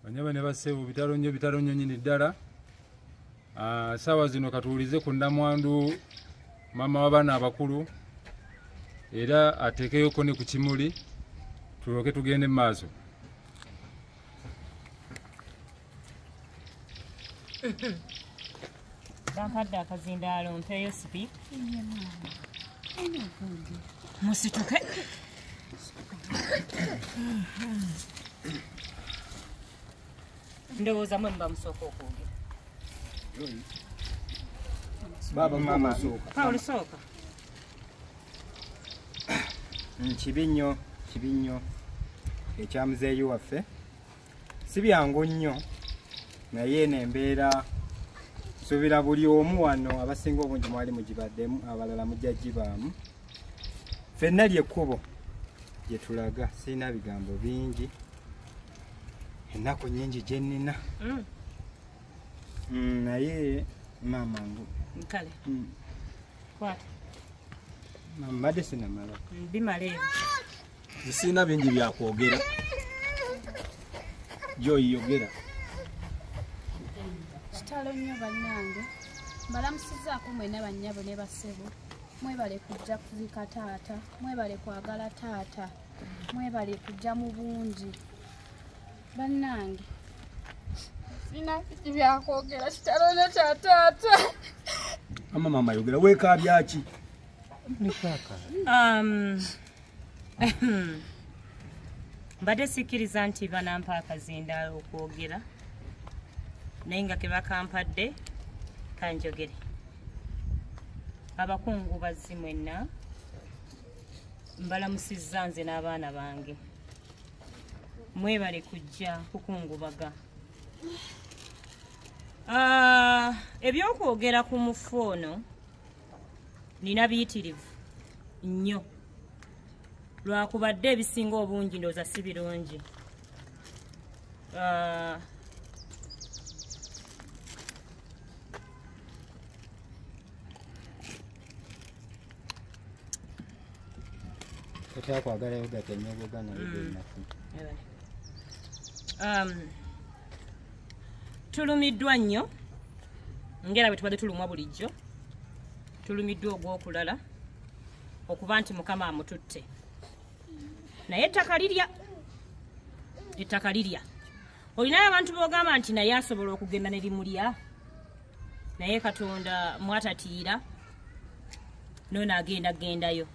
Banyaba ne basebu bitalonyo nyini ddala. Sawa zino katuulize ku nnamwandu mama w'abaana abakulu era ateekeyoko ne ku kimuli tulyoke tugende mu maaso. Bampadde akazindaalo mpeeyo sipi. Musituke. Ndowooza mwe muba musooka okwogera. Baba mama sooka. Paulo sooka. Kibi nnyo ekya muzeeyi waffe. Si byangu nnyo naye n'embeera suubira buli omu wano abasinga obungi mwali mugibaddemu abalala mujja gibaamu. Ffenna lyekkubo gye tulaga sirina bigambo bingi. Ennaku nnyingi gye nnina. Naye maama ngu Nkale. Kwata. mbadde sinamala. Bimala ebyo. Sirina bingi byakwogera. Gyoyogera. Kitalo nnyo bannange. Mbalamusizzaako mwena bannyabo ne bassebo. Mwebale kujja kuzika taata. Mwebale kwagala taata. Mwebale kujja mu bungi. Bannange. Sina byakwogera kitalo nnyo kya taata. Mama yogera weekaabya ki? Mbadde sikkiriza nti banampa akazindaalo okwogera naye nga ke bakampadde kanjogere. Abakungu bazzi mwenna mbalamusizza nze n'abaana bange. Mwebale kujja kukungubaga. Ebyokwogera ku mufono nina biyitirivu nnyo. Lwakubadde ebisinga obungi ndowooza si birungi. Totyakwagala yoga tenyogoga naye tulumiddwa nnyo ngera bwe tubadde tulumwa bulijjo. Tulumiddwa ogw'okulala okuba nti Mukama amututte. Naye ettaka lirya. Olinayo abantu b'ogamba nti naye asobola okugenda ne limulya. Naye Katonda mwatatiira noono agendayo.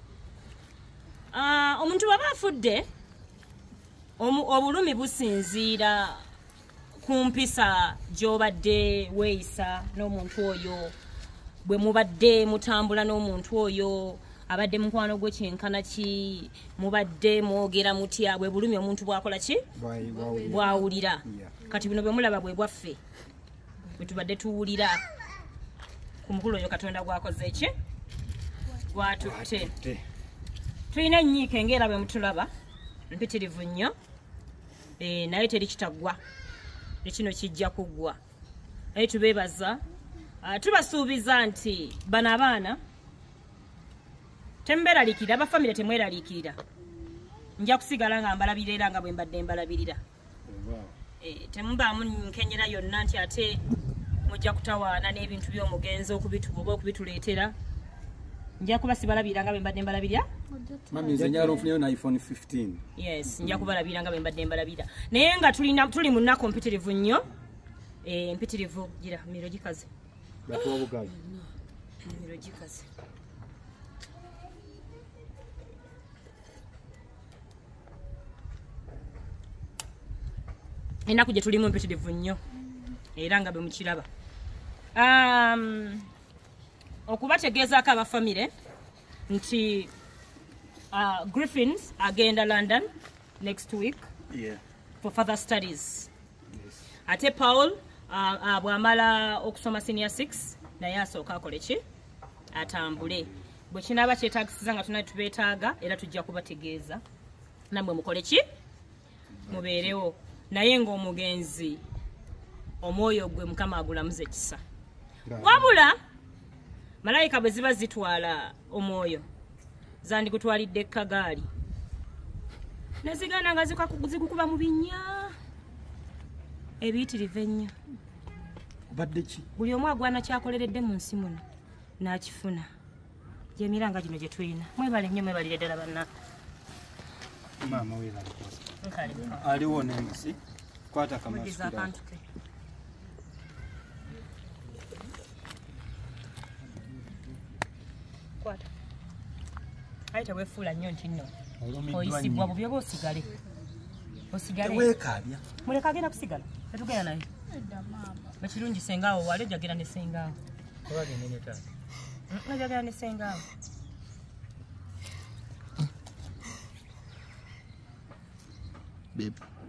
Omuntu bw'aba afudde obulumi businziira ku mpisa gy'obadde weeyisa n'omuntu oyo, bwe mubadde mutambula n'omuntu oyo, abadde mukwano gwe kyenkana ki, mubadde mwogera mutya, bwe bulumi omuntu bwakola ki? Bwawulira. Kati bino bwe mulaba bwe bwaffe bwe tubadde tuwulira ku mukulu oyo Katonda gwakoze ki? Gwatutte. Tulina ennyiike ng'era bwe mutulaba mpitirivu nnyo, naye teri kitaggwa. Ekino kijja kuggwa. Naye tubeebaza. Tubasuubiza nti bano abaana temberaliikirira, abafamire temweraliikirira. Nja kusigala nga mbalabirira era nga bwe mbadde mbalabirira. Temubaamu nkenyera yonna nti ate mujja kutawaana n'ebintu by'omugenzi oba okubituleetera. Nja kuba sibalabirira nga bwe mbadde mbalabirira. Mami nze njagala onfuneyo na iPhone 15. Yes, nja kubalabirira nga bwe mbadde mbalabirira. Naye nga tuli mu nnaku mpitirivu nnyo. Mpitirivu gira miro gikaze. Batuwa bugazi. Miro gikaze. Ennaku gye tulimu mpitirivu nnyo era nga bwe mukiraba. Okubategeezaako abafamire nti Griffins agenda London next week for further studies. Ate Paul bw'amala okusoma senior 6 naye asooka akole ki? Atambule. Bwe kinaaba kyetaagisiza nga tunali tubeetaaga era tujja kubategeeza. Nammwe mukole ki? Mubeerewo. Naye ng'omugenzi omwoyo gwe Mukama agulamuze ekisa. Wabula malayika bwe ziba zitwala omwoyo zandigutwalidde kagaali. Nezigana nga zikukuba mu binnya. ebiyitirivu ennyo Badde ki? buli omu agwana kyakoleredde mu nsi muno n'akifuna gyemiranga gino gye tulina mwebale nnyo mwebalire ddala banna maama webalikosa nkale aliwo nembusi kwata mugiza kamasukira akantu ke kwata ayi teweefuula nnyo nti nno oyisibwa bubi oba osigale Weekaabya. muleka agenda kusigala tetugenda naye ekirungi sengaawo wali ojagenda ne sengaawo ojagenda ne sengaawo Babe.